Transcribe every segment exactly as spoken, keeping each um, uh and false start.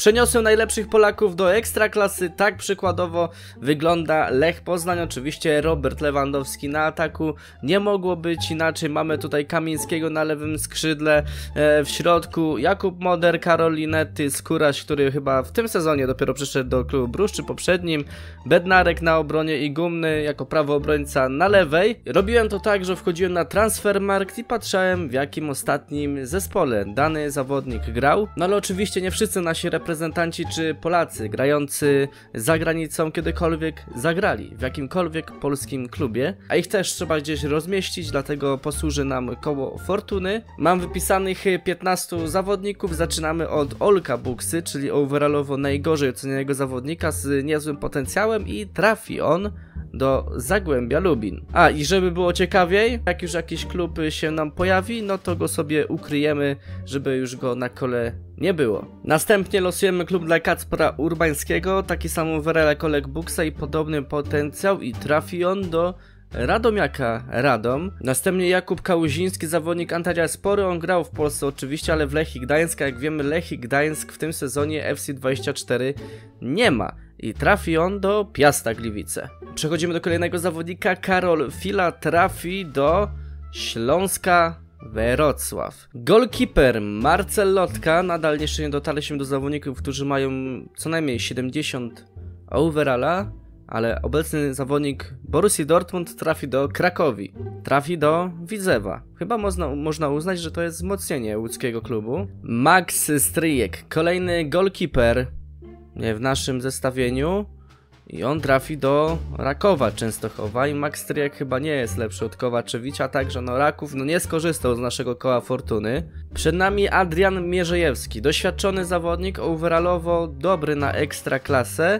Przeniosłem najlepszych Polaków do Ekstraklasy, tak przykładowo wygląda Lech Poznań. Oczywiście Robert Lewandowski na ataku, nie mogło być inaczej. Mamy tutaj Kamińskiego na lewym skrzydle, e, w środku Jakub Moder, Karol Linetty, Skóraś, który chyba w tym sezonie dopiero przyszedł do klubu Brusz, czy poprzednim, Bednarek na obronie i Gumny jako prawy obrońca na lewej. Robiłem to tak, że wchodziłem na Transfermarkt i patrzałem, w jakim ostatnim zespole dany zawodnik grał. No ale oczywiście nie wszyscy nasi reprezentanci czy Polacy grający za granicą kiedykolwiek zagrali w jakimkolwiek polskim klubie, a ich też trzeba gdzieś rozmieścić, dlatego posłuży nam koło fortuny. Mam wypisanych piętnastu zawodników, zaczynamy od Olka Buksy, czyli overallowo najgorzej ocenionego zawodnika z niezłym potencjałem i trafi on do Zagłębia Lubin. A i żeby było ciekawiej, jak już jakiś klub się nam pojawi, no to go sobie ukryjemy, żeby już go na kole nie było. Następnie losujemy klub dla Kacpra Urbańskiego, taki sam overall jak Olek Buksa i podobny potencjał i trafi on do Radomiaka Radom. Następnie Jakub Kałuziński, zawodnik Antalya Spory, on grał w Polsce oczywiście, ale w Lechii Gdańsk, jak wiemy Lechii Gdańsk w tym sezonie F C dwadzieścia cztery nie ma i trafi on do Piasta Gliwice. Przechodzimy do kolejnego zawodnika, Karol Fila trafi do Śląska Wrocław. Goalkeeper Marcel Lotka, nadal jeszcze nie dotarliśmy do zawodników, którzy mają co najmniej siedemdziesiąt overalla, ale obecny zawodnik Borussii Dortmund trafi do Krakowi, trafi do Widzewa. Chyba można, można uznać, że to jest wzmocnienie łódzkiego klubu. Max Stryjek, kolejny goalkeeper w naszym zestawieniu i on trafi do Rakowa Częstochowa i Max Stryjek chyba nie jest lepszy od Kowaczewicza, także no Raków no nie skorzystał z naszego koła fortuny. Przed nami Adrian Mierzejewski, doświadczony zawodnik, overallowo dobry na ekstraklasę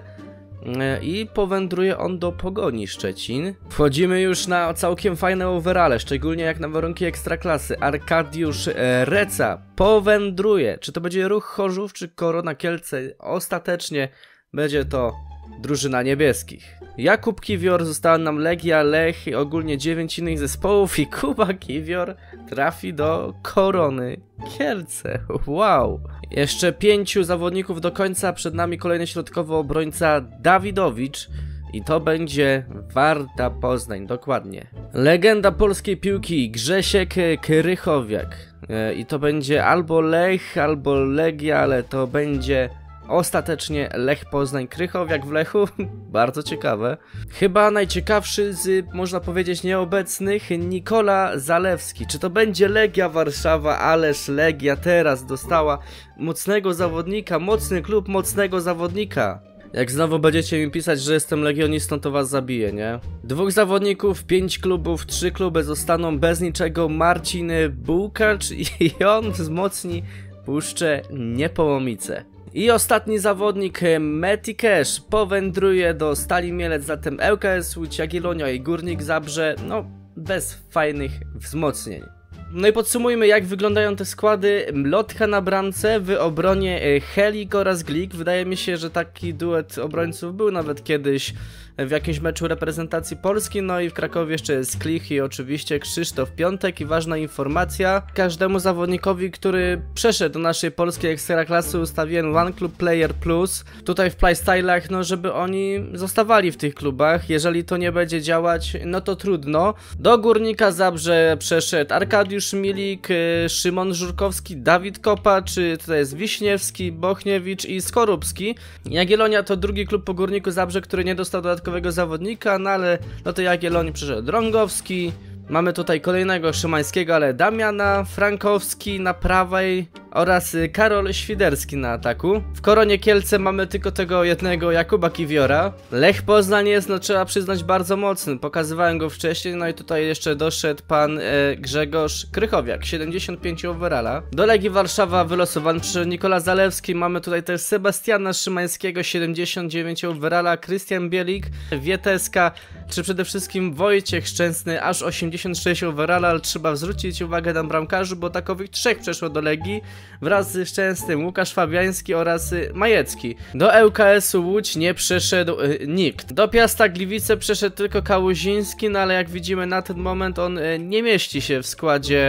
i powędruje on do Pogoni Szczecin. Wchodzimy już na całkiem fajne overale, szczególnie jak na warunki ekstraklasy. Arkadiusz Reca powędruje. Czy to będzie Ruch Chorzów, czy Korona Kielce? Ostatecznie będzie to drużyna niebieskich. Jakub Kiwior, została nam Legia, Lech i ogólnie dziewięć innych zespołów i Kuba Kiwior trafi do Korony Kielce. Wow! Jeszcze pięciu zawodników do końca, przed nami kolejny środkowy obrońca Dawidowicz i to będzie Warta Poznań, dokładnie. Legenda polskiej piłki Grzesiek Krychowiak i to będzie albo Lech, albo Legia, ale to będzie ostatecznie Lech Poznań. Krychowiak w Lechu, bardzo ciekawe. Chyba najciekawszy z, można powiedzieć, nieobecnych, Nikola Zalewski. Czy to będzie Legia Warszawa? Ależ Legia teraz dostała mocnego zawodnika, mocny klub mocnego zawodnika. Jak znowu będziecie mi pisać, że jestem legionistą, to was zabiję, nie? Dwóch zawodników, pięć klubów, trzy kluby zostaną bez niczego. Marcin Bułkacz i on wzmocni Puszczę Niepołomice. I ostatni zawodnik, Meti Cash, powędruje do Stali Mielec, zatem L K S Łódź, Jagiellonia i Górnik Zabrze, no bez fajnych wzmocnień. No i podsumujmy, jak wyglądają te składy. Lotka na bramce, w obronie Helik oraz Glik. Wydaje mi się, że taki duet obrońców był nawet kiedyś w jakimś meczu reprezentacji Polski. No i w Krakowie jeszcze jest Klich i oczywiście Krzysztof Piątek. I ważna informacja, każdemu zawodnikowi, który przeszedł do naszej polskiej ekstraklasy, ustawiłem One Club Player Plus tutaj w playstylach, no żeby oni zostawali w tych klubach. Jeżeli to nie będzie działać, no to trudno. Do Górnika Zabrze przeszedł Arkadiusz Milik, Szymon Żurkowski, Dawid Kopa, czy tutaj jest Wiśniewski, Bochniewicz i Skorupski. Jagiellonia to drugi klub po Górniku Zabrze, który nie dostał dodatkowego zawodnika, no ale do tej Jagiellonii przyszedł Drągowski. Mamy tutaj kolejnego Szymańskiego, ale Damiana, Frankowski na prawej oraz Karol Świderski na ataku. W Koronie Kielce mamy tylko tego jednego Jakuba Kiwiora. Lech Poznań jest, no trzeba przyznać, bardzo mocny. Pokazywałem go wcześniej, no i tutaj jeszcze doszedł pan e, Grzegorz Krychowiak, siedemdziesiąt pięć overalla. Do Legii Warszawa wylosowany przyszedł Nikola Zalewski. Mamy tutaj też Sebastiana Szymańskiego, siedemdziesiąt dziewięć overalla, Krystian Bielik, Wieteska, czy przede wszystkim Wojciech Szczęsny, aż osiemdziesiąt sześć overalla, ale trzeba zwrócić uwagę na bramkarzy, bo takowych trzech przeszło do Legii wraz z Szczęsnym, Łukasz Fabiański oraz Majecki. Do L K S-u Łódź nie przeszedł y, nikt. Do Piasta Gliwice przeszedł tylko Kałuziński, no ale jak widzimy na ten moment on y, nie mieści się w składzie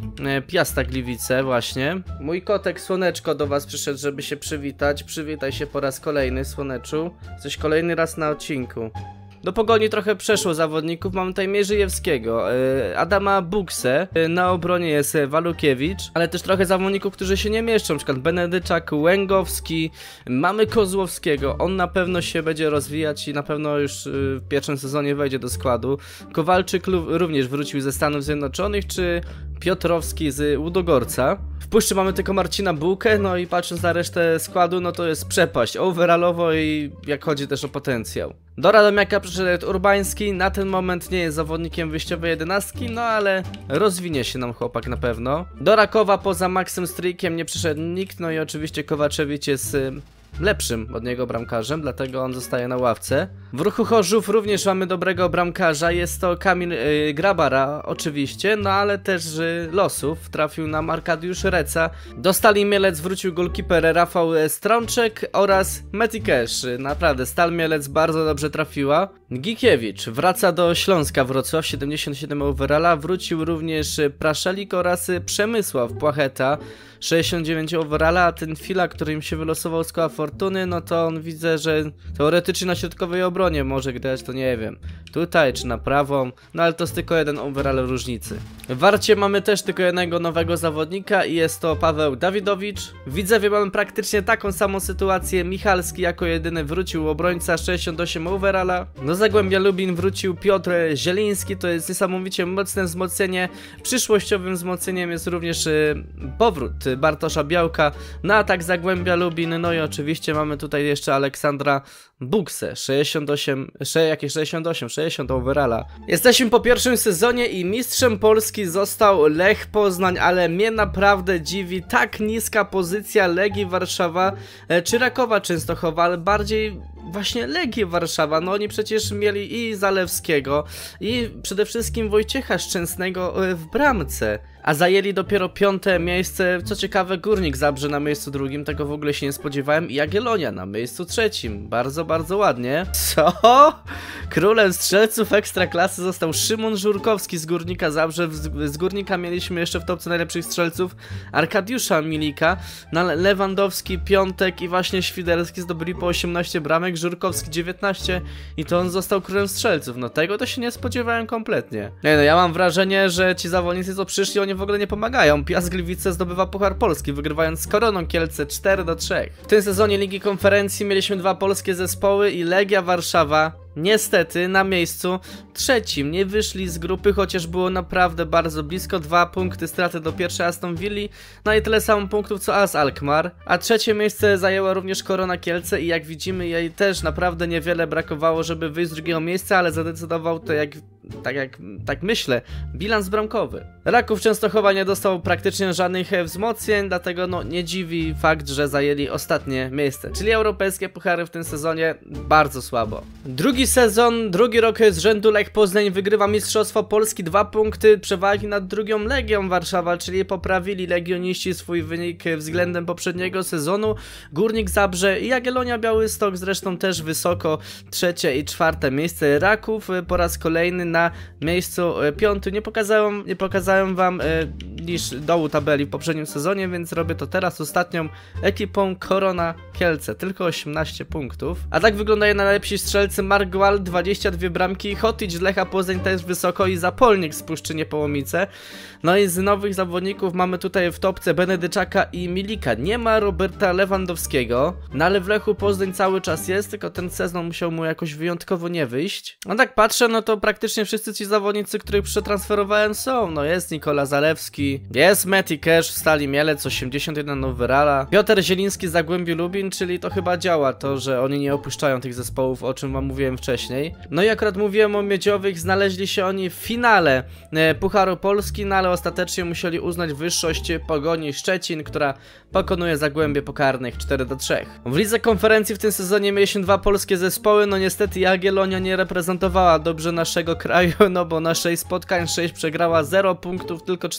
e, Piasta Gliwice właśnie. Mój kotek Słoneczko do was przyszedł, żeby się przywitać. Przywitaj się po raz kolejny, Słoneczu. Jesteś kolejny raz na odcinku. Do Pogoni trochę przeszło zawodników, mamy tutaj Mierzejewskiego, yy, Adama Buksę, yy, na obronie jest Walukiewicz, ale też trochę zawodników, którzy się nie mieszczą, na przykład Benedyczak, Łęgowski, mamy Kozłowskiego, on na pewno się będzie rozwijać i na pewno już yy, w pierwszym sezonie wejdzie do składu. Kowalczyk również wrócił ze Stanów Zjednoczonych, czy Piotrowski z Łudogorca. W puszczy mamy tylko Marcina Bułkę, no i patrząc na resztę składu, no to jest przepaść overallowo i jak chodzi też o potencjał. Do Radomiaka przyszedł Urbański, na ten moment nie jest zawodnikiem wyjściowej jedenastki, no ale rozwinie się nam chłopak na pewno. Do Rakowa poza Maxem Stryjkiem nie przyszedł nikt, no i oczywiście Kowaczewicz jest y, lepszym od niego bramkarzem, dlatego on zostaje na ławce. W Ruchu Chorzów również mamy dobrego bramkarza, jest to Kamil yy, Grabara oczywiście, no ale też yy, losów trafił nam Arkadiusz Reca. Do Stali Mielec wrócił golkiper Rafał Strączek oraz Meti Cash. Naprawdę Stal Mielec bardzo dobrze trafiła. Gikiewicz wraca do Śląska Wrocław, siedemdziesiąt siedem overalla, wrócił również Praszelik oraz Przemysław Płacheta, sześćdziesiąt dziewięć overalla, a ten Fila, który im się wylosował z koła fortuny, no to on widzę, że teoretycznie na środkowej obronie może grać, to nie wiem, tutaj czy na prawą, no ale to jest tylko jeden overall różnicy. W Warcie mamy też tylko jednego nowego zawodnika i jest to Paweł Dawidowicz. W Widzewie mamy praktycznie taką samą sytuację, Michalski jako jedyny wrócił obrońca, sześćdziesiąt osiem overalla. Do Zagłębia Lubin wrócił Piotr Zieliński, to jest niesamowicie mocne wzmocnienie. Przyszłościowym wzmocnieniem jest również y, powrót Bartosza Białka na atak Zagłębia Lubin, no i oczywiście mamy tutaj jeszcze Aleksandra Buksę, sześćdziesiąt osiem, jakieś sześćdziesiąt osiem, sześćdziesiąt overalla. Jesteśmy po pierwszym sezonie i mistrzem Polski został Lech Poznań, ale mnie naprawdę dziwi tak niska pozycja Legii Warszawa czy Rakowa Częstochowa, ale bardziej właśnie Legię Warszawa. No oni przecież mieli i Zalewskiego i przede wszystkim Wojciecha Szczęsnego w bramce, a zajęli dopiero piąte miejsce. Co ciekawe, Górnik Zabrze na miejscu drugim, tego w ogóle się nie spodziewałem, i Jagiellonia na miejscu trzecim. Bardzo, bardzo ładnie. Co? Królem strzelców Ekstraklasy został Szymon Żurkowski z Górnika Zabrze. Z Górnika mieliśmy jeszcze w topce najlepszych strzelców Arkadiusza Milika, no, Lewandowski, Piątek i właśnie Świderski zdobyli po osiemnaście bramek, Żurkowski dziewiętnaście i to on został królem strzelców. No tego to się nie spodziewałem kompletnie. Nie no, ja mam wrażenie, że ci zawodnicy co przyszli, oni w ogóle nie pomagają. Piast Gliwice zdobywa Puchar Polski, wygrywając z Koroną Kielce cztery do trzech. W tym sezonie Ligi Konferencji mieliśmy dwa polskie zespoły i Legia Warszawa niestety na miejscu trzecim. Nie wyszli z grupy, chociaż było naprawdę bardzo blisko. Dwa punkty straty do pierwszej Aston Villi, no i tyle samo punktów co A S Alkmaar. A trzecie miejsce zajęła również Korona Kielce i jak widzimy, jej też naprawdę niewiele brakowało, żeby wyjść z drugiego miejsca, ale zadecydował to jak... Tak jak, tak myślę, bilans bramkowy. Raków Częstochowa nie dostał praktycznie żadnych wzmocnień, dlatego no nie dziwi fakt, że zajęli ostatnie miejsce. Czyli europejskie puchary w tym sezonie bardzo słabo. Drugi sezon, drugi rok z rzędu Lech Poznań wygrywa Mistrzostwo Polski, dwa punkty przewagi nad drugą Legią Warszawa, czyli poprawili legioniści swój wynik względem poprzedniego sezonu. Górnik Zabrze i Jagiellonia Białystok zresztą też wysoko, trzecie i czwarte miejsce. Raków po raz kolejny na miejscu piątym. Nie pokazałem, nie pokazałem wam e, niż dołu tabeli w poprzednim sezonie, więc robię to teraz ostatnią ekipą Korona Kielce. Tylko osiemnaście punktów. A tak wyglądają najlepsi strzelcy. Mark Gwal, dwadzieścia dwie bramki, Hotić z Lecha Poznań też wysoko i Zapolnik z Puszczy Niepołomice. No i z nowych zawodników mamy tutaj w topce Benedyczaka i Milika. Nie ma Roberta Lewandowskiego, no ale w Lechu Poznań cały czas jest, tylko ten sezon musiał mu jakoś wyjątkowo nie wyjść. No tak patrzę, no to praktycznie wszyscy ci zawodnicy, których przetransferowałem są. No jest Nikola Zalewski, jest Meti Cash w Stali Mielec, osiemdziesiąt jeden overalla, Piotr Zieliński z Zagłębiu Lubin, czyli to chyba działa to, że oni nie opuszczają tych zespołów, o czym wam mówiłem wcześniej. No i akurat mówiłem o Miedziowych, znaleźli się oni w finale e, Pucharu Polski, no ale ostatecznie musieli uznać wyższość Pogoni Szczecin, która pokonuje Zagłębie Pokarnych cztery do trzech. W lidze konferencji w tym sezonie mieliśmy dwa polskie zespoły, no niestety Jagiellonia nie reprezentowała dobrze naszego kraju, no bo na sześć spotkań sześć przegrała, zero punktów, tylko cztery bramki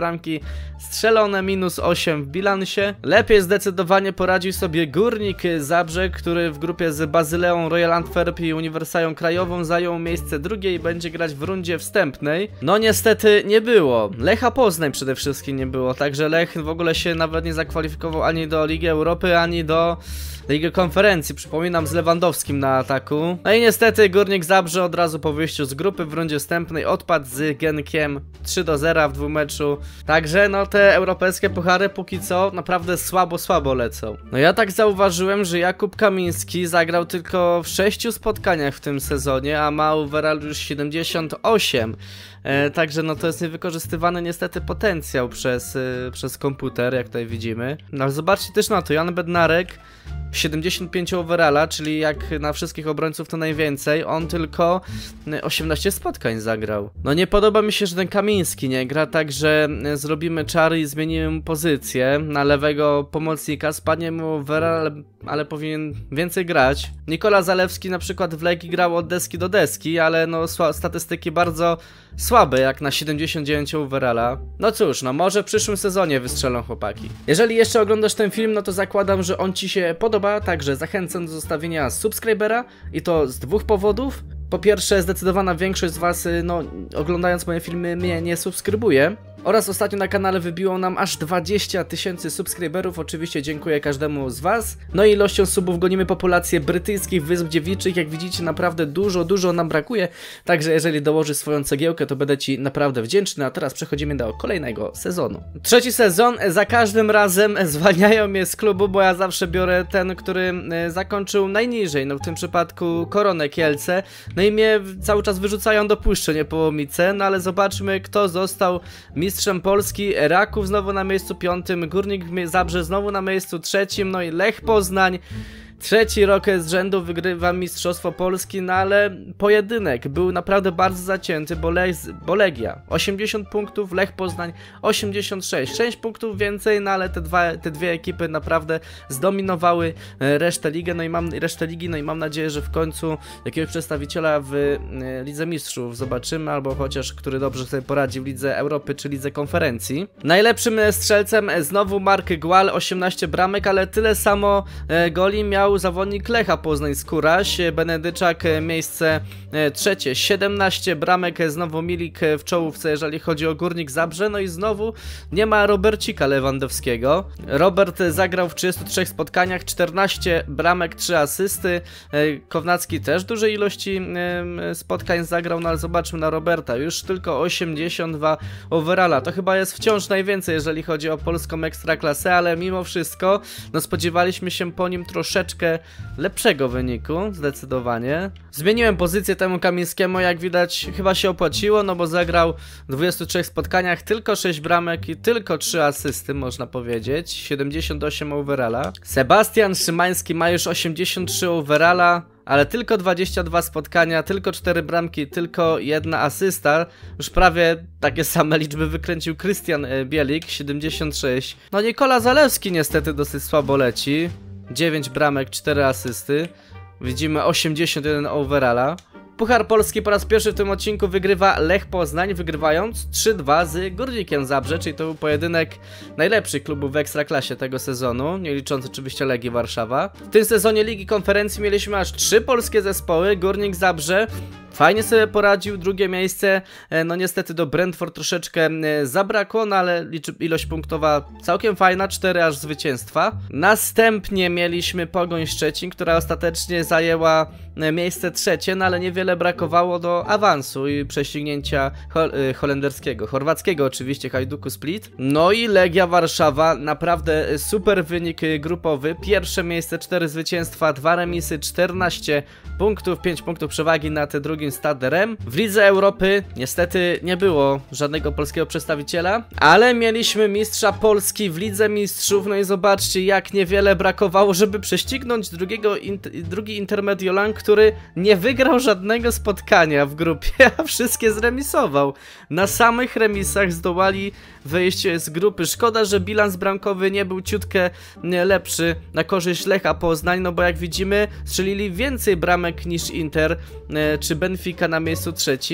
bramki strzelone, minus osiem w bilansie. Lepiej zdecydowanie poradził sobie Górnik Zabrze, który w grupie z Bazyleą, Royal Antwerp i Uniwersalną Krajową zajął miejsce drugie i będzie grać w rundzie wstępnej. No niestety nie było. Lecha Poznań przede wszystkim nie było, także Lech w ogóle się nawet nie zakwalifikował ani do Ligi Europy, ani do Ligi Konferencji, przypominam, z Lewandowskim na ataku. No i niestety Górnik Zabrze od razu po wyjściu z grupy w rundzie wstępnej odpadł z Genkiem trzy do zera w dwumeczu. Także no te europejskie puchary póki co naprawdę słabo, słabo lecą. No ja tak zauważyłem, że Jakub Kamiński zagrał tylko w sześciu spotkaniach w tym sezonie, a ma overall już siedemdziesiąt osiem. E, także no to jest niewykorzystywany niestety potencjał przez, e, przez komputer, jak tutaj widzimy. No ale zobaczcie też na to, Jan Bednarek siedemdziesiąt pięć overalla, czyli jak na wszystkich obrońców to najwięcej, on tylko osiemnaście spotkań zagrał. No nie podoba mi się, że ten Kamiński nie gra, także zrobimy czary i zmienimy mu pozycję na lewego pomocnika, spadnie mu overall, ale, ale powinien więcej grać. Nikola Zalewski na przykład w Legii grał od deski do deski, ale no statystyki bardzo słabe jak na siedemdziesiąt dziewięć overalla. No cóż, no może w przyszłym sezonie wystrzelą chłopaki. Jeżeli jeszcze oglądasz ten film, no to zakładam, że on ci się podoba, także zachęcam do zostawienia subskrybera i to z dwóch powodów. Po pierwsze, zdecydowana większość z was, no oglądając moje filmy, mnie nie subskrybuje. Oraz ostatnio na kanale wybiło nam aż dwadzieścia tysięcy subskryberów, oczywiście dziękuję każdemu z was. No i ilością subów gonimy populację brytyjskich Wysp Dziewiczych, jak widzicie naprawdę dużo, dużo nam brakuje. Także jeżeli dołożysz swoją cegiełkę, to będę ci naprawdę wdzięczny, a teraz przechodzimy do kolejnego sezonu. Trzeci sezon, za każdym razem zwalniają mnie z klubu, bo ja zawsze biorę ten, który zakończył najniżej, no w tym przypadku Koronę Kielce. No i mnie cały czas wyrzucają do Puszczy Niepołomice, no ale zobaczmy, kto został mistrzem Polski. Raków znowu na miejscu piątym, Górnik Zabrze znowu na miejscu trzecim, no i Lech Poznań trzeci rok z rzędu wygrywa Mistrzostwo Polski, no ale pojedynek był naprawdę bardzo zacięty, bo, Le bo Legia osiemdziesiąt punktów, Lech Poznań osiemdziesiąt sześć, sześć punktów więcej, no ale te, dwa, te dwie ekipy naprawdę zdominowały resztę ligi, no i mam resztę ligi, no i mam nadzieję, że w końcu jakiegoś przedstawiciela w Lidze Mistrzów zobaczymy, albo chociaż który dobrze sobie poradzi w Lidze Europy czy Lidze Konferencji. Najlepszym strzelcem znowu Mark Gual, osiemnaście bramek, ale tyle samo goli miał zawodnik Lecha Poznań Skóraś, Benedyczak miejsce trzecie, siedemnaście bramek, znowu Milik w czołówce, jeżeli chodzi o Górnik Zabrze, no i znowu nie ma Robercika Lewandowskiego. Robert zagrał w trzydziestu trzech spotkaniach, czternaście bramek, trzy asysty, Kownacki też dużej ilości spotkań zagrał, no ale zobaczmy na Roberta, już tylko osiemdziesiąt dwa overalla, to chyba jest wciąż najwięcej, jeżeli chodzi o polską ekstraklasę, ale mimo wszystko, no spodziewaliśmy się po nim troszeczkę lepszego wyniku, zdecydowanie. Zmieniłem pozycję temu Kamińskiemu, jak widać chyba się opłaciło, no bo zagrał w dwudziestu trzech spotkaniach tylko sześć bramek i tylko trzy asysty, można powiedzieć, siedemdziesiąt osiem overalla. Sebastian Szymański ma już osiemdziesiąt trzy overalla, ale tylko dwadzieścia dwa spotkania, tylko cztery bramki, tylko jedna asysta. Już prawie takie same liczby wykręcił Krystian Bielik, siedemdziesiąt sześć. No Nikola Zalewski niestety dosyć słabo leci. dziewięć bramek, cztery asysty. Widzimy osiemdziesiąt jeden overalla. Puchar Polski po raz pierwszy w tym odcinku wygrywa Lech Poznań, wygrywając trzy dwa z Górnikiem Zabrze, czyli to był pojedynek najlepszych klubów w Ekstraklasie tego sezonu, nie licząc oczywiście Legii Warszawa. W tym sezonie Ligi Konferencji mieliśmy aż trzy polskie zespoły. Górnik Zabrze fajnie sobie poradził, drugie miejsce, no niestety do Brentford troszeczkę zabrakło, no ale ilość punktowa całkiem fajna, cztery aż zwycięstwa. Następnie mieliśmy Pogoń Szczecin, która ostatecznie zajęła miejsce trzecie, no ale niewiele brakowało do awansu i prześcignięcia hol holenderskiego, chorwackiego oczywiście, Hajduku Split. No i Legia Warszawa, naprawdę super wynik grupowy, pierwsze miejsce, cztery zwycięstwa, dwa remisy, czternaście punktów, pięć punktów przewagi nad drugim Staderem. W Lidze Europy niestety nie było żadnego polskiego przedstawiciela, ale mieliśmy mistrza Polski w Lidze Mistrzów, no i zobaczcie jak niewiele brakowało, żeby prześcignąć drugiego, drugi Intermediolan, który nie wygrał żadnego spotkania w grupie, a wszystkie zremisował. Na samych remisach zdołali wyjść z grupy. Szkoda, że bilans bramkowy nie był ciutkę lepszy na korzyść Lecha Poznań, no bo jak widzimy strzelili więcej bramek niż Inter czy Benfica na miejscu trzecim.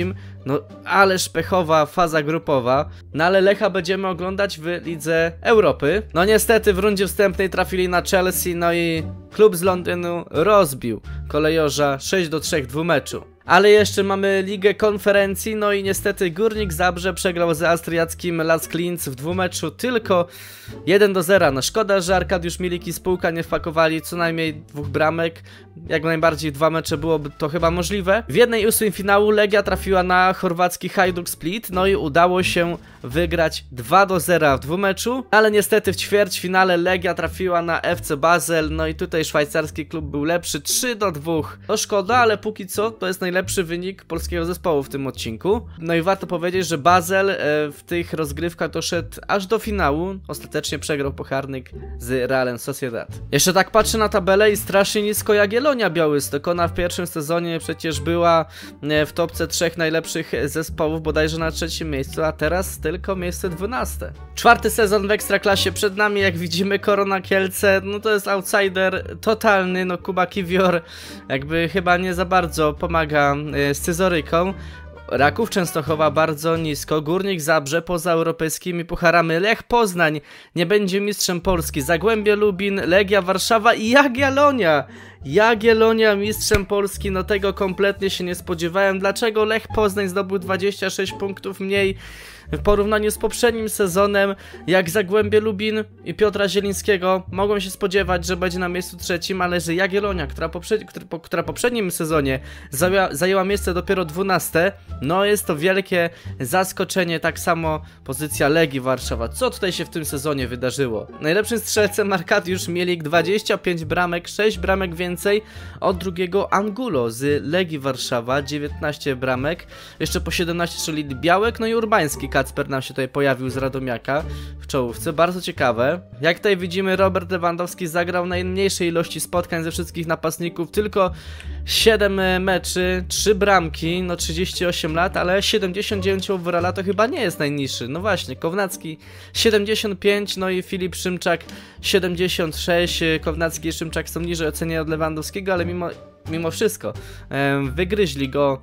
No ależ pechowa faza grupowa. No ale Lecha będziemy oglądać w Lidze Europy. No niestety w rundzie wstępnej trafili na Chelsea, no i klub z Londynu rozbił kolejorza sześć do trzech w dwumeczu. Ale jeszcze mamy Ligę Konferencji, no i niestety Górnik Zabrze przegrał z austriackim Las Klins w dwumeczu tylko jeden do zera. No szkoda, że Arkadiusz Milik i spółka nie wpakowali co najmniej dwóch bramek. Jak najbardziej dwa mecze byłoby to chyba możliwe. W jednej ósmej finału Legia trafiła na chorwacki Hajduk Split, no i udało się wygrać dwa do zera w dwumeczu. Ale niestety w ćwierćfinale Legia trafiła na F C Basel, no i tutaj szwajcarski klub był lepszy trzy do dwóch. To szkoda, ale póki co to jest najlepszy Lepszy wynik polskiego zespołu w tym odcinku. No i warto powiedzieć, że Basel e, w tych rozgrywkach doszedł aż do finału. Ostatecznie przegrał pucharnik z Realem Sociedad. Jeszcze tak patrzę na tabelę i strasznie nisko Jagiellonia Białystok. Ona w pierwszym sezonie przecież była e, w topce trzech najlepszych zespołów, bodajże na trzecim miejscu, a teraz tylko miejsce dwunaste. Czwarty sezon w Ekstraklasie przed nami, jak widzimy Korona Kielce, no to jest outsider totalny, no Kuba Kiwior jakby chyba nie za bardzo pomaga z scyzoryką. Raków Częstochowa bardzo nisko, Górnik Zabrze poza europejskimi pucharami, Lech Poznań nie będzie mistrzem Polski, Zagłębie Lubin, Legia Warszawa i Jagiellonia. Jagiellonia mistrzem Polski, no tego kompletnie się nie spodziewałem. Dlaczego Lech Poznań zdobył dwadzieścia sześć punktów mniej w porównaniu z poprzednim sezonem, jak Zagłębie Lubin i Piotra Zielińskiego? Mogłem się spodziewać, że będzie na miejscu trzecim, ale że Jagiellonia, która, poprzed... która w poprzednim sezonie zajęła, zajęła miejsce dopiero dwunaste, no jest to wielkie zaskoczenie. Tak samo pozycja Legii Warszawa. Co tutaj się w tym sezonie wydarzyło? Najlepszym strzelcem Arkadiusz Milik, dwadzieścia pięć bramek, sześć bramek więcej od drugiego Angulo z Legii Warszawa, dziewiętnaście bramek, jeszcze po siedemnaście strzelili Białek, no i Urbański Kacper nam się tutaj pojawił z Radomiaka w czołówce, bardzo ciekawe. Jak tutaj widzimy, Robert Lewandowski zagrał najmniejszej ilości spotkań ze wszystkich napastników, tylko siedem meczy, trzy bramki, no trzydzieści osiem lat, ale siedemdziesiąt dziewięć overalla to chyba nie jest najniższy. No właśnie, Kownacki siedemdziesiąt pięć, no i Filip Szymczak siedemdziesiąt sześć, Kownacki i Szymczak są niżej oceniani od Lewandowskiego, ale mimo, mimo wszystko em, wygryźli go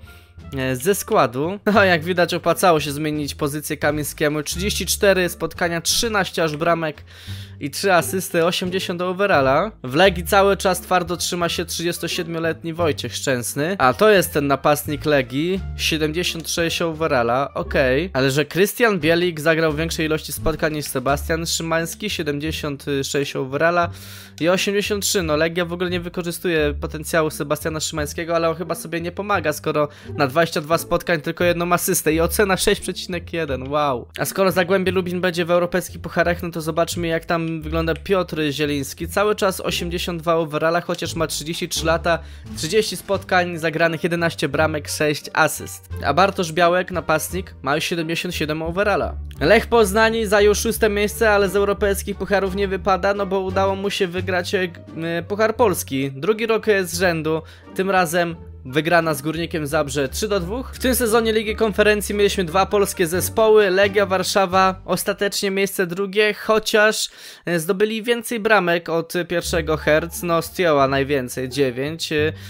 ze składu. No jak widać, opłacało się zmienić pozycję Kamińskiemu. trzydzieści cztery spotkania, trzynaście aż bramek i trzy asysty, osiemdziesiąt overalla. W Legii cały czas twardo trzyma się trzydziestosiedmioletni Wojciech Szczęsny, a to jest ten napastnik Legii, siedemdziesiąt sześć overalla, okej. Okay. Ale że Krystian Bielik zagrał w większej ilości spotkań niż Sebastian Szymański, siedemdziesiąt sześć overalla i osiemdziesiąt trzy. No Legia w ogóle nie wykorzystuje potencjału Sebastiana Szymańskiego, ale on chyba sobie nie pomaga, skoro na dwadzieścia dwa spotkań tylko jedną asystę i ocena sześć przecinek jeden, wow. A skoro Zagłębie Lubin będzie w europejskich pucharach, no to zobaczmy, jak tam wygląda Piotr Zieliński. Cały czas osiemdziesiąt dwa overalla, chociaż ma trzydzieści trzy lata, trzydzieści spotkań zagranych, jedenaście bramek, sześć asyst. A Bartosz Białek, napastnik, ma już siedemdziesiąt siedem overalla. Lech Poznań zajął szóste miejsce, ale z europejskich pucharów nie wypada, no bo udało mu się wygrać e, Puchar Polski. Drugi rok z rzędu, tym razem wygrana z Górnikiem Zabrze trzy do dwóch. W tym sezonie Ligi Konferencji mieliśmy dwa polskie zespoły. Legia Warszawa ostatecznie miejsce drugie, chociaż zdobyli więcej bramek od pierwszego Herc. No Stioła najwięcej, dziewięć,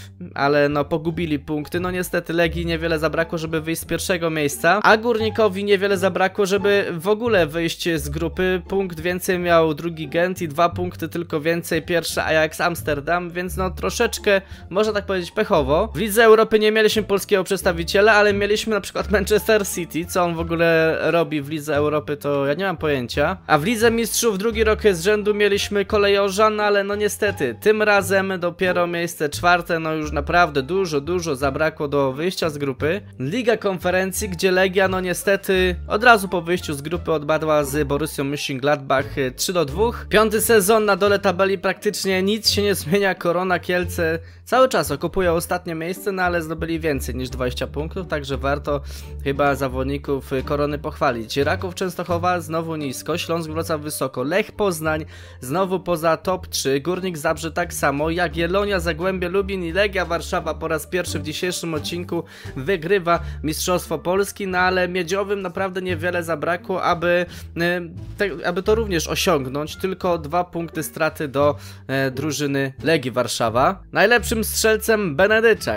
ale no pogubili punkty. No niestety Legii niewiele zabrakło, żeby wyjść z pierwszego miejsca, a Górnikowi niewiele zabrakło, żeby w ogóle wyjść z grupy. Punkt więcej miał drugi Gent i dwa punkty tylko więcej pierwszy Ajax Amsterdam, więc no troszeczkę, można tak powiedzieć, pechowo. W Lidze Europy nie mieliśmy polskiego przedstawiciela, ale mieliśmy na przykład Manchester City. Co on w ogóle robi w Lidze Europy, to ja nie mam pojęcia. A w Lidze Mistrzów drugi rok z rzędu mieliśmy Kolejorza, no ale no niestety, tym razem dopiero miejsce czwarte, no już naprawdę dużo, dużo zabrakło do wyjścia z grupy. Liga Konferencji, gdzie Legia, no niestety, od razu po wyjściu z grupy odpadła z Borussią Mönchengladbach trzy do dwóch. Piąty sezon na dole tabeli, praktycznie nic się nie zmienia. Korona Kielce cały czas okupuje ostatnie miejsce, no ale zdobyli więcej niż dwadzieścia punktów, także warto chyba zawodników Korony pochwalić. Raków Częstochowa znowu nisko, Śląsk Wrocław wysoko, Lech Poznań znowu poza top trzy, Górnik Zabrze tak samo, Jagiellonia, Zagłębie Lubin i Legia Warszawa po raz pierwszy w dzisiejszym odcinku wygrywa Mistrzostwo Polski, no ale Miedziowym naprawdę niewiele zabrakło, aby, te, aby to również osiągnąć, tylko dwa punkty straty do e, drużyny Legii Warszawa. Najlepszym strzelcem Benedyczak.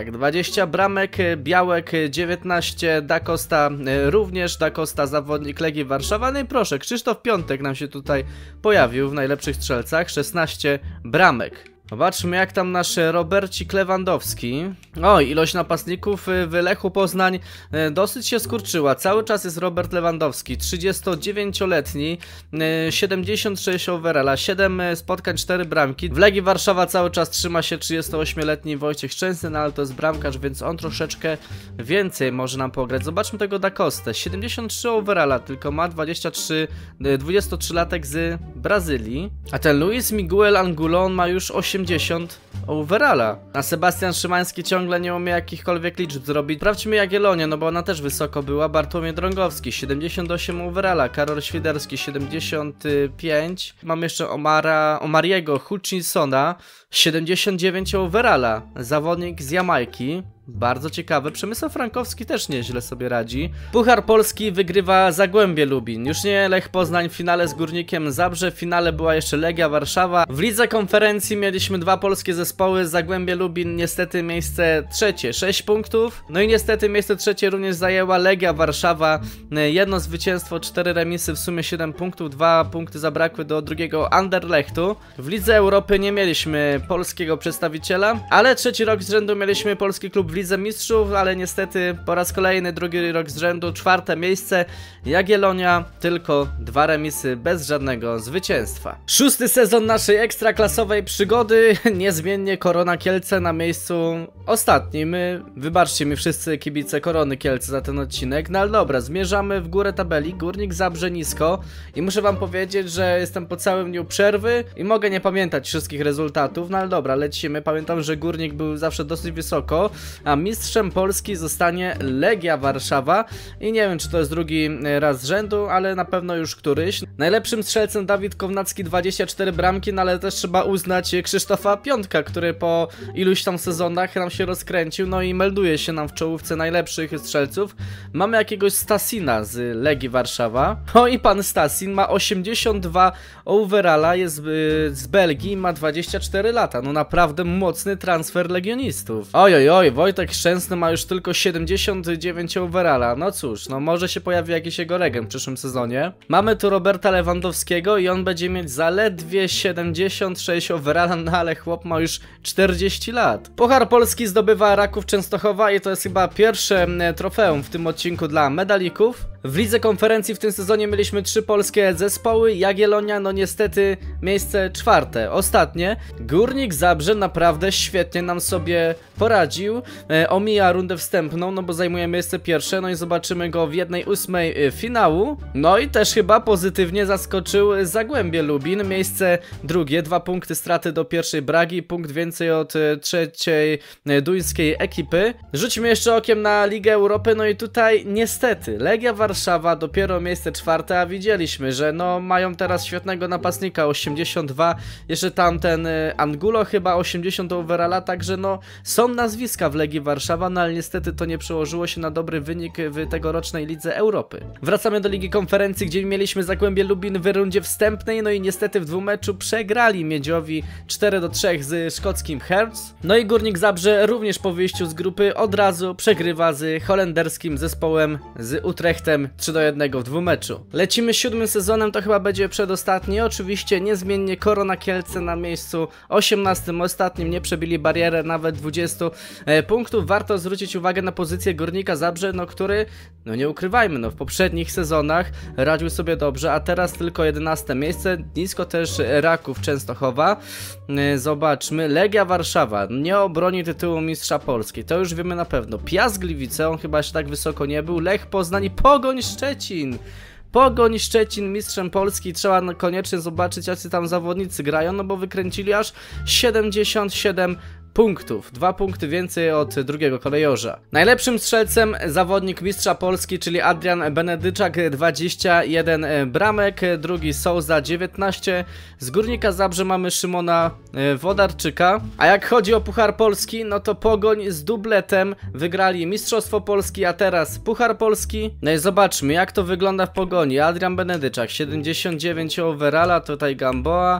tak, dwadzieścia bramek, Białek dziewiętnaście, Da Costa również, Da Costa zawodnik Legii Warszawa. No i proszę, Krzysztof Piątek nam się tutaj pojawił w najlepszych strzelcach, szesnaście bramek. Zobaczmy jak tam nasz Robercik Lewandowski. Oj, ilość napastników w Lechu Poznań dosyć się skurczyła. Cały czas jest Robert Lewandowski, trzydziestodziewięcioletni, siedemdziesiąt sześć overalla, siedem spotkań, cztery bramki. W Legii Warszawa cały czas trzyma się trzydziestoośmioletni Wojciech Szczęsny, no ale to jest bramkarz, więc on troszeczkę więcej może nam pograć. Zobaczmy tego Da Costę, siedemdziesiąt trzy overalla, tylko ma dwadzieścia trzy, dwudziestotrzylatek z Brazylii. A ten Luis Miguel Angulo, on ma już osiemdziesiąt overalla. A Sebastian Szymański ciągle nie umie jakichkolwiek liczb zrobić. Sprawdźmy Jagiellonię, no bo ona też wysoko była. Bartłomiej Drągowski, siedemdziesiąt osiem overalla. Karol Świderski, siedemdziesiąt pięć. Mam jeszcze Omara, Omariego Hutchinsona, siedemdziesiąt dziewięć overalla. Zawodnik z Jamajki. Bardzo ciekawe. Przemysław Frankowski też nieźle sobie radzi. Puchar Polski wygrywa Zagłębie Lubin. Już nie Lech Poznań w finale z Górnikiem Zabrze. W finale była jeszcze Legia Warszawa. W lidze konferencji mieliśmy dwa polskie zespoły. Zagłębie Lubin niestety miejsce trzecie, sześć punktów. No i niestety miejsce trzecie również zajęła Legia Warszawa. Jedno zwycięstwo, cztery remisy, w sumie siedem punktów. Dwa punkty zabrakły do drugiego Anderlechtu. W Lidze Europy nie mieliśmy polskiego przedstawiciela, ale trzeci rok z rzędu mieliśmy polski klub w Lidze Mistrzów, ale niestety po raz kolejny, drugi rok z rzędu, czwarte miejsce. Jagiellonia, tylko dwa remisy, bez żadnego zwycięstwa. Szósty sezon naszej ekstraklasowej przygody, niezmiennie Korona Kielce na miejscu ostatnim. Wybaczcie mi wszyscy kibice Korony Kielce za ten odcinek, no ale dobra, zmierzamy w górę tabeli, Górnik Zabrze nisko i muszę wam powiedzieć, że jestem po całym dniu przerwy i mogę nie pamiętać wszystkich rezultatów, no ale dobra, lecimy. Pamiętam, że Górnik był zawsze dosyć wysoko, a mistrzem Polski zostanie Legia Warszawa i nie wiem, czy to jest drugi raz z rzędu, ale na pewno już któryś. Najlepszym strzelcem Dawid Kownacki, dwadzieścia cztery bramki, no ale też trzeba uznać Krzysztofa Piątka, który po iluś tam sezonach nam się rozkręcił, no i melduje się nam w czołówce najlepszych strzelców. Mamy jakiegoś Stasina z Legii Warszawa. O i pan Stasin ma osiemdziesiąt dwa overalla, jest z Belgii, ma dwadzieścia cztery lata. No naprawdę mocny transfer legionistów. Oj, oj, oj, Wojtek Szczęsny ma już tylko siedemdziesiąt dziewięć overalla. No cóż, no może się pojawi jakiś jego regen w przyszłym sezonie. Mamy tu Roberta Lewandowskiego i on będzie mieć zaledwie siedemdziesiąt sześć overalla, no ale chłop ma już czterdzieści lat. Puchar Polski zdobywa Raków Częstochowa i to jest chyba pierwsze trofeum w tym odcinku dla medalików. W Lidze Konferencji w tym sezonie mieliśmy trzy polskie zespoły. Jagiellonia, no niestety miejsce czwarte, ostatnie. Górnik Zabrze naprawdę świetnie nam sobie poradził. E, omija rundę wstępną, no bo zajmuje miejsce pierwsze, no i zobaczymy go w jednej ósmej finału. No i też chyba pozytywnie zaskoczył Zagłębie Lubin, miejsce drugie, dwa punkty straty do pierwszej Bragi, punkt więcej od e, trzeciej e, duńskiej ekipy. Rzućmy jeszcze okiem na Ligę Europy, no i tutaj niestety Legia Warszawa dopiero miejsce czwarte, a widzieliśmy, że no mają teraz świetnego napastnika, osiemdziesiąt dwa, jeszcze tamten e, Angulo chyba osiemdziesiąt overalla, także no są nazwiska w Legii Warszawa, no ale niestety to nie przełożyło się na dobry wynik w tegorocznej Lidze Europy. Wracamy do Ligi Konferencji, gdzie mieliśmy Zagłębie Lubin w rundzie wstępnej, no i niestety w dwumeczu przegrali Miedziowi cztery do trzech z szkockim Hearts. No i Górnik Zabrze również po wyjściu z grupy od razu przegrywa z holenderskim zespołem z Utrechtem trzy do jednego w dwumeczu. Lecimy siódmym sezonem, to chyba będzie przedostatni. Oczywiście niezmiennie Korona Kielce na miejscu osiemnastym, ostatnim, nie przebili barierę nawet dwudziestu e, punktów. Warto zwrócić uwagę na pozycję Górnika Zabrze, no który, no nie ukrywajmy, no w poprzednich sezonach radził sobie dobrze, a teraz tylko jedenaste miejsce, nisko też Raków Częstochowa. E, zobaczmy, Legia Warszawa nie obroni tytułu mistrza Polski, to już wiemy na pewno. Piast Gliwice, on chyba jeszcze tak wysoko nie był, Lech Poznań i Pogoń Szczecin. Pogoń Szczecin mistrzem Polski, trzeba no koniecznie zobaczyć, jacy tam zawodnicy grają, no bo wykręcili aż siedemdziesiąt siedem punktów, dwa punkty więcej od drugiego kolejorza. Najlepszym strzelcem zawodnik mistrza Polski, czyli Adrian Benedyczak, dwadzieścia jeden bramek, drugi Souza dziewiętnaście, z Górnika Zabrze mamy Szymona Wodarczyka, a jak chodzi o Puchar Polski, no to Pogoń z dubletem wygrali Mistrzostwo Polski, a teraz Puchar Polski. No i zobaczmy, jak to wygląda w Pogoni. Adrian Benedyczak, siedemdziesiąt dziewięć overalla, tutaj Gamboa,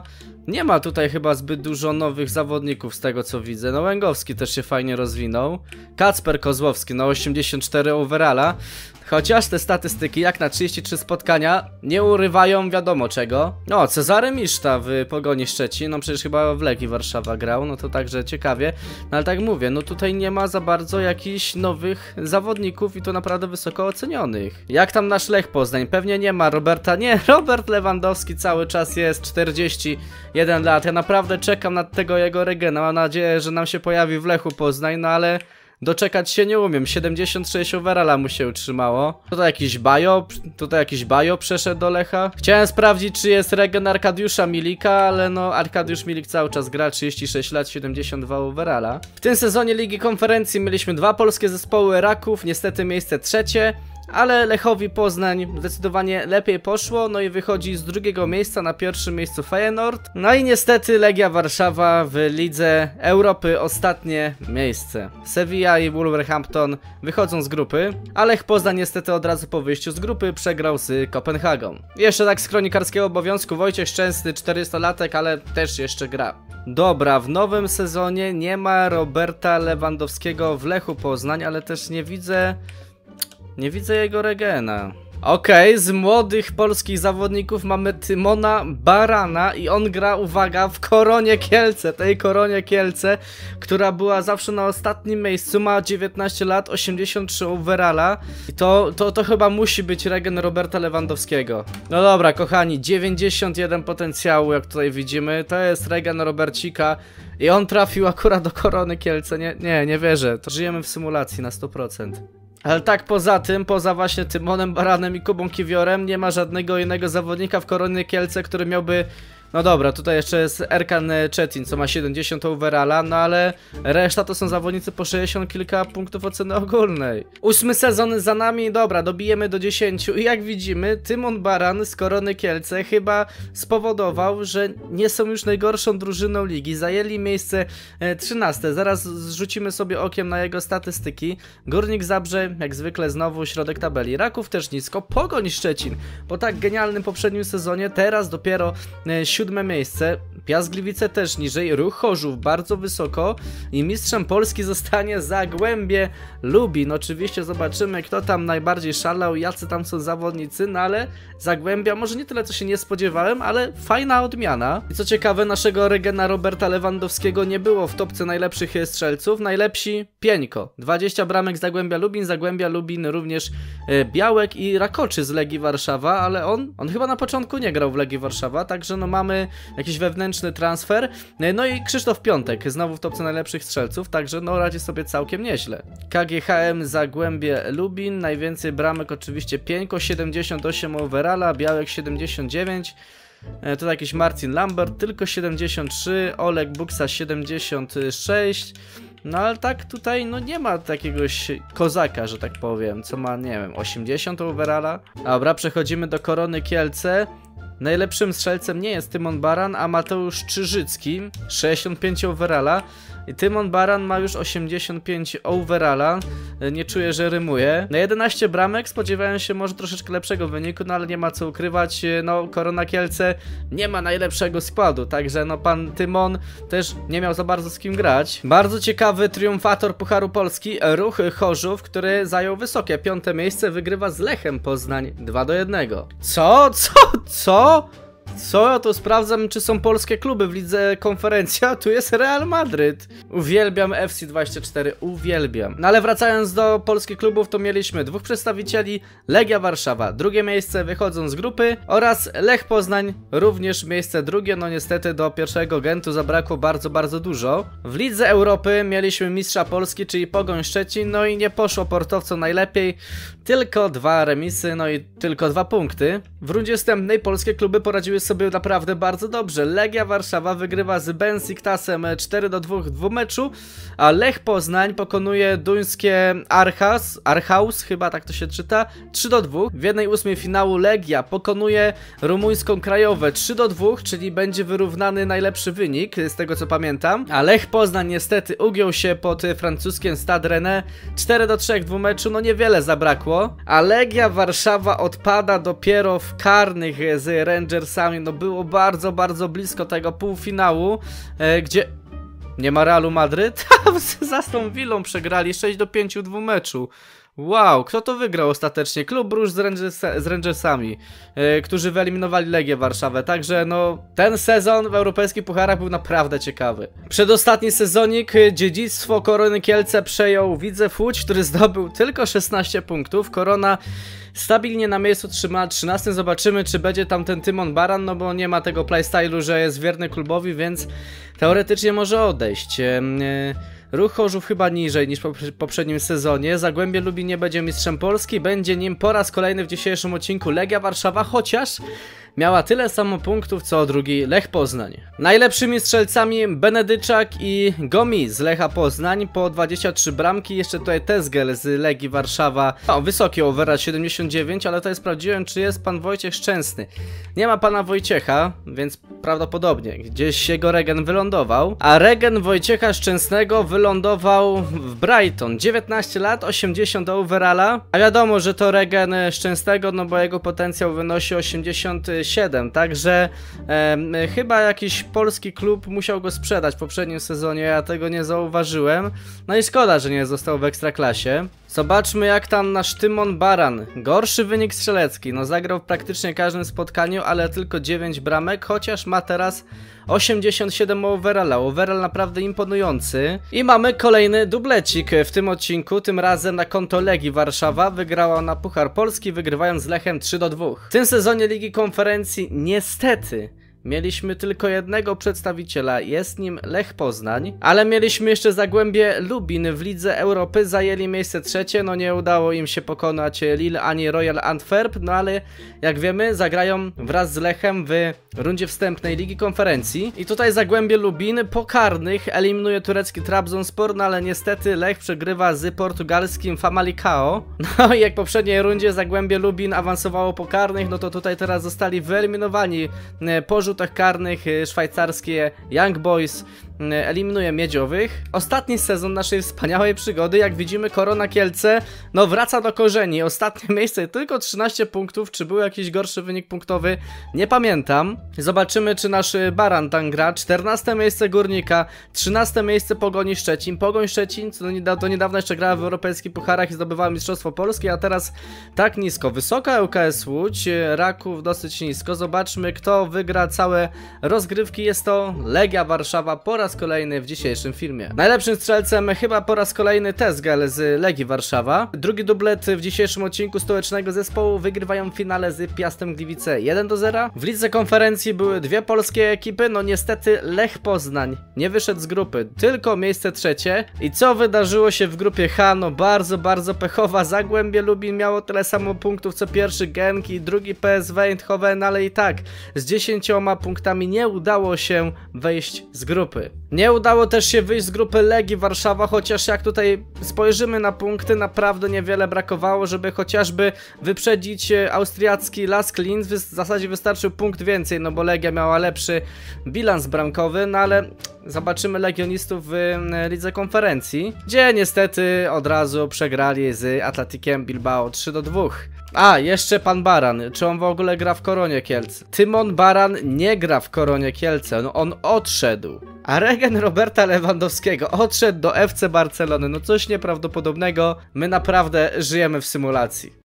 Nie ma tutaj chyba zbyt dużo nowych zawodników z tego co widzę. No Łęgowski też się fajnie rozwinął. Kacper Kozłowski na osiemdziesiąt cztery overalla. Chociaż te statystyki jak na trzydzieści trzy spotkania nie urywają wiadomo czego. No, Cezary Miszta w Pogoni Szczecin, no przecież chyba w Legii Warszawa grał, no to także ciekawie. No ale tak mówię, no tutaj nie ma za bardzo jakichś nowych zawodników i to naprawdę wysoko ocenionych. Jak tam nasz Lech Poznań? Pewnie nie ma Roberta, nie, Robert Lewandowski cały czas jest, czterdzieści jeden lat. Ja naprawdę czekam na tego jego regena, mam nadzieję, że nam się pojawi w Lechu Poznań, no ale... doczekać się nie umiem, siedemdziesiąt sześć overalla mu się utrzymało. Tutaj jakiś Bajo, tutaj jakiś Bajo przeszedł do Lecha. Chciałem sprawdzić, czy jest regen Arkadiusza Milika, ale no Arkadiusz Milik cały czas gra, trzydzieści sześć lat, siedemdziesiąt dwa overalla. W tym sezonie Ligi Konferencji mieliśmy dwa polskie zespoły Raków, niestety miejsce trzecie. Ale Lechowi Poznań zdecydowanie lepiej poszło, no i wychodzi z drugiego miejsca, na pierwszym miejscu Feyenoord. No i niestety Legia Warszawa w Lidze Europy ostatnie miejsce. Sevilla i Wolverhampton wychodzą z grupy, a Lech Poznań niestety od razu po wyjściu z grupy przegrał z Kopenhagą. Jeszcze tak z kronikarskiego obowiązku Wojciech Szczęsny, czterdziestolatek, ale też jeszcze gra. Dobra, w nowym sezonie nie ma Roberta Lewandowskiego w Lechu Poznań, ale też nie widzę... Nie widzę jego regena. Okej, okay, z młodych polskich zawodników mamy Tymona Barana i on gra, uwaga, w Koronie Kielce, tej Koronie Kielce, która była zawsze na ostatnim miejscu, ma dziewiętnaście lat, osiemdziesiąt trzy overalla i to, to, to chyba musi być regen Roberta Lewandowskiego. No dobra, kochani, dziewięćdziesiąt jeden potencjału, jak tutaj widzimy, to jest regen Robercika i on trafił akurat do Korony Kielce, nie, nie, nie wierzę, to żyjemy w symulacji na sto procent. Ale tak poza tym, poza właśnie Tymonem Baranem i Kubą Kiwiorem nie ma żadnego innego zawodnika w Koronie Kielce, który miałby... No dobra, tutaj jeszcze jest Erkan Cetin, co ma siedemdziesiąt overalla, no ale reszta to są zawodnicy po sześćdziesiąt kilka punktów oceny ogólnej. Ósmy sezon za nami, dobra, dobijemy do dziesięciu i jak widzimy, Tymon Baran z Korony Kielce chyba spowodował, że nie są już najgorszą drużyną ligi, zajęli miejsce trzynaste, zaraz zrzucimy sobie okiem na jego statystyki. Górnik Zabrze, jak zwykle znowu środek tabeli, Raków też nisko, Pogoń Szczecin, po tak genialnym poprzednim sezonie, teraz dopiero siódme miejsce, Piast Gliwice też niżej, Ruch Chorzów bardzo wysoko i mistrzem Polski zostanie Zagłębie Lubin. Oczywiście zobaczymy, kto tam najbardziej szalał, jacy tam są zawodnicy, no ale Zagłębia może nie tyle co się nie spodziewałem, ale fajna odmiana. I co ciekawe, naszego regena Roberta Lewandowskiego nie było w topce najlepszych strzelców, najlepsi Pieńko, dwadzieścia bramek Zagłębia Lubin, Zagłębia Lubin również e, Białek i Rakoczy z Legii Warszawa, ale on, on chyba na początku nie grał w Legii Warszawa, także no mamy jakiś wewnętrzny transfer. No i Krzysztof Piątek, znowu w topce najlepszych strzelców, także no radzi sobie całkiem nieźle. K G H M Zagłębie Lubin, najwięcej bramek oczywiście Pieńko, siedemdziesiąt osiem overalla, Białek siedemdziesiąt dziewięć. To jakiś Marcin Lambert, tylko siedemdziesiąt trzy, Oleg Buksa siedemdziesiąt sześć. No ale tak tutaj no nie ma takiegoś kozaka, że tak powiem, co ma, nie wiem, osiemdziesiąt overalla. Dobra, przechodzimy do Korony Kielce. Najlepszym strzelcem nie jest Tymon Baran, a Mateusz Czyżycki, sześćdziesiąt pięć overalla. I Tymon Baran ma już osiemdziesiąt pięć overalla, nie czuję, że rymuje. Na jedenaście bramek spodziewałem się może troszeczkę lepszego wyniku, no ale nie ma co ukrywać, no Korona Kielce nie ma najlepszego składu, także no pan Tymon też nie miał za bardzo z kim grać. Bardzo ciekawy triumfator Pucharu Polski, Ruch Chorzów, który zajął wysokie piąte miejsce, wygrywa z Lechem Poznań dwa do jednego. Co? Co? Co? Co? Ja to sprawdzam, czy są polskie kluby w lidze konferencja. Tu jest Real Madryt. Uwielbiam F C dwadzieścia cztery, uwielbiam. No ale wracając do polskich klubów, to mieliśmy dwóch przedstawicieli. Legia Warszawa, drugie miejsce, wychodzą z grupy, oraz Lech Poznań, również miejsce drugie. No niestety do pierwszego gentu zabrakło bardzo, bardzo dużo. W Lidze Europy mieliśmy mistrza Polski, czyli Pogoń Szczecin, no i nie poszło portowcom najlepiej. Tylko dwa remisy, no i tylko dwa punkty. W rundzie wstępnej polskie kluby poradziły sobie naprawdę bardzo dobrze. Legia Warszawa wygrywa z Bensiktasem cztery do dwóch w dwumeczu, a Lech Poznań pokonuje duńskie Archas, Archaus, chyba tak to się czyta, trzy do dwóch. W jednej ósmej finału Legia pokonuje rumuńską Krajowę trzy do dwóch, czyli będzie wyrównany najlepszy wynik, z tego co pamiętam. A Lech Poznań niestety ugiął się pod francuskim Stade Rennais cztery do trzech w dwumeczu, no niewiele zabrakło. A Legia Warszawa odpada dopiero w karnych z Rangersami sezonie, no było bardzo, bardzo blisko tego półfinału, e, gdzie nie ma Realu Madryt, z Aston Villą przegrali sześć do pięciu w meczu. Wow, kto to wygrał ostatecznie? Klub Bruges z, Rangers, z Rangersami, yy, którzy wyeliminowali Legię Warszawę. Także no, ten sezon w europejskich pucharach był naprawdę ciekawy. Przedostatni sezonik, dziedzictwo Korony Kielce przejął Widzew Łódź, który zdobył tylko szesnaście punktów. Korona stabilnie na miejscu trzyma trzynastym. Zobaczymy, czy będzie tam ten Tymon Baran, no bo nie ma tego playstylu, że jest wierny klubowi, więc teoretycznie może odejść. Yy, Ruch Chorzów chyba niżej niż w poprzednim sezonie. Zagłębie Lubin nie będzie mistrzem Polski. Będzie nim po raz kolejny w dzisiejszym odcinku Legia Warszawa, chociaż miała tyle samo punktów co drugi Lech Poznań. Najlepszymi strzelcami Benedyczak i Gomi z Lecha Poznań po dwadzieścia trzy bramki. Jeszcze tutaj Tezgel z Legii Warszawa. O, wysoki overall siedemdziesiąt dziewięć, ale tutaj sprawdziłem, czy jest pan Wojciech Szczęsny. Nie ma pana Wojciecha, więc prawdopodobnie gdzieś jego regen wylądował. A regen Wojciecha Szczęsnego wylądował w Brighton. dziewiętnaście lat, osiemdziesiąt overalla. A wiadomo, że to regen Szczęsnego, no bo jego potencjał wynosi osiemdziesiąt siedem, także e, chyba jakiś polski klub musiał go sprzedać w poprzednim sezonie, ja tego nie zauważyłem. No i szkoda, że nie został w Ekstraklasie. Zobaczmy, jak tam nasz Tymon Baran. Gorszy wynik strzelecki, no zagrał w praktycznie każdym spotkaniu, ale tylko dziewięć bramek, chociaż ma teraz osiemdziesiąt siedem overalla. Overall naprawdę imponujący. I mamy kolejny dublecik w tym odcinku, tym razem na konto Legii Warszawa. Wygrała na Puchar Polski, wygrywając z Lechem trzy do dwóch. W tym sezonie Ligi Konferencji niestety mieliśmy tylko jednego przedstawiciela, jest nim Lech Poznań, ale mieliśmy jeszcze Zagłębie Lubin w Lidze Europy, zajęli miejsce trzecie, no nie udało im się pokonać Lille ani Royal Antwerp, no ale jak wiemy zagrają wraz z Lechem w rundzie wstępnej Ligi Konferencji. I tutaj Zagłębie Lubin po karnych eliminuje turecki Trabzonspor, no ale niestety Lech przegrywa z portugalskim Famalicão. No i jak w poprzedniej rundzie Zagłębie Lubin awansowało po karnych, no to tutaj teraz zostali wyeliminowani po rzutach karnych. Szwajcarskie Young Boys eliminuje Miedziowych. Ostatni sezon naszej wspaniałej przygody, jak widzimy, Korona Kielce no wraca do korzeni. Ostatnie miejsce, tylko trzynaście punktów. Czy był jakiś gorszy wynik punktowy? Nie pamiętam. Zobaczymy, czy nasz Baran tam gra. czternaste miejsce Górnika, trzynaste miejsce Pogoni Szczecin. Pogoń Szczecin, co do niedawna jeszcze grała w europejskich pucharach i zdobywała Mistrzostwo Polskie, a teraz tak nisko. Wysoka L K S Łódź, Raków dosyć nisko. Zobaczmy, kto wygra całe rozgrywki. Jest to Legia Warszawa po raz kolejny w dzisiejszym filmie. Najlepszym strzelcem chyba po raz kolejny Tezgel z Legii Warszawa. Drugi dublet w dzisiejszym odcinku stołecznego zespołu. Wygrywają w finale z Piastem Gliwice jeden do zera. W lidze konferencji były dwie polskie ekipy, no niestety Lech Poznań nie wyszedł z grupy, tylko miejsce trzecie. I co wydarzyło się w grupie H? No bardzo, bardzo pechowa. Zagłębie Lubin miało tyle samo punktów co pierwszy Genk i drugi P S V Eindhoven, ale i tak z dziesięcioma punktami nie udało się wejść z grupy. Nie udało też się wyjść z grupy Legii Warszawa, chociaż jak tutaj spojrzymy na punkty, naprawdę niewiele brakowało, żeby chociażby wyprzedzić austriacki Lask Linz. W zasadzie wystarczył punkt więcej, no bo Legia miała lepszy bilans bramkowy, no ale zobaczymy legionistów w Lidze Konferencji, gdzie niestety od razu przegrali z Atletikiem Bilbao trzy do dwóch. A, jeszcze pan Baran. Czy on w ogóle gra w Koronie Kielce? Tymon Baran nie gra w Koronie Kielce, no on odszedł. A regen Roberta Lewandowskiego odszedł do F C Barcelony. No coś nieprawdopodobnego. My naprawdę żyjemy w symulacji.